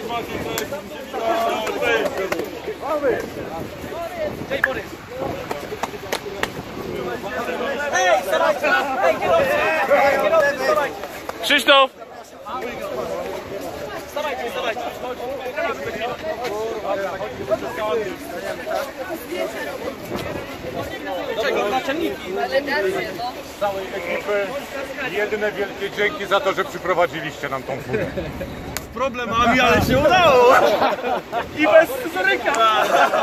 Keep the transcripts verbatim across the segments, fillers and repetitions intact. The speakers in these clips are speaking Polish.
Krzysztof! Stawajcie, stawajcie. Dlaczego? Naczelniki. Z całej ekipy jedyne wielkie dzięki za to, że przyprowadziliście nam tą furę. Z problemami, ale się udało. I bez scyzoryka.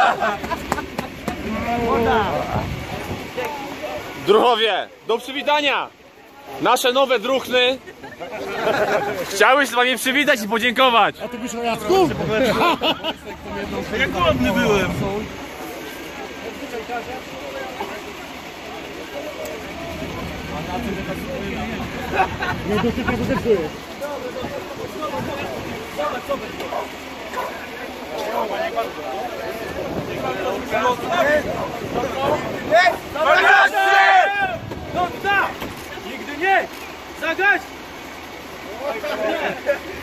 Druhowie, do przywitania! Nasze nowe druchny. Chciałeś z wami przywitać i podziękować. A ty byś o Jacku? Jak głodny byłem. Nie dotyka, bo też byłeś. Nigdy nie! Zagrać!